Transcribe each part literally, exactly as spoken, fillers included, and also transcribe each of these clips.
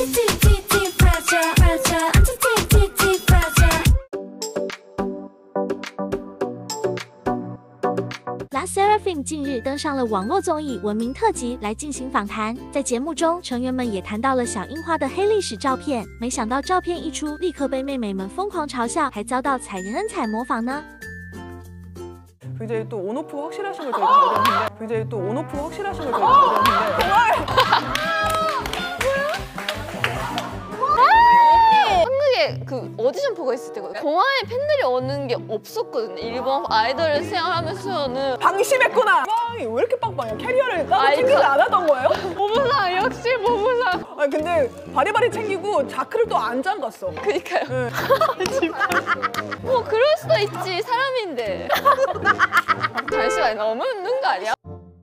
LE SSERAFIM 近日登上了网络综艺《文明特辑》来进行访谈，在节目中，成员们也谈到了小樱花的黑历史照片。没想到照片一出，立刻被妹妹们疯狂嘲笑，还遭到彩仁恩彩模仿呢。 굉장히 또 온오프가 확실하신 걸 저희가 발견했는데 굉장히 또 온오프가 확실하신 걸 저희가 발견했는데 한국에 그 오디션 보고 있을 때 공항에 팬들이 오는 게 없었거든요. 일본 아이돌을 생활하면서는 방심했구나. 빵이 왜 이렇게 빵빵해요? 캐리어를 따로 챙기지 않았던 거예요? 모모상 역시 모모상. 아니 근데 바리바리 챙기고 자크를 또 안 잠갔어. 그니까요. 네. 뭐 그럴 수도 있지 사람인데. 잠시만 너무 웃는 거 아니야?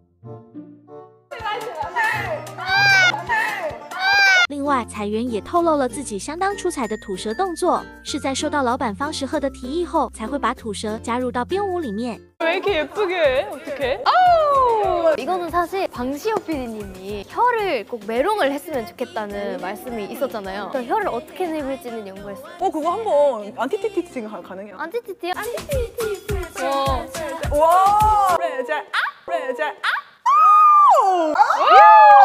另外，彩媛也透露了自己相当出彩的吐舌动作，是在收到老板方时赫的提议后，才会把吐舌加入到编舞里面。 왜 이렇게 예쁘게 해? 어떡해? 이거는 사실 방시혁 피디님이 혀를 꼭 메롱을 했으면 좋겠다는 말씀이 있었잖아요. 그래서 혀를 어떻게 내밀지는 연구했어요. 어 그거 한번 안티티티팅 가능해요? 안티티티요? 안티티티. 와. 와. 레잘 아. 레잘 아.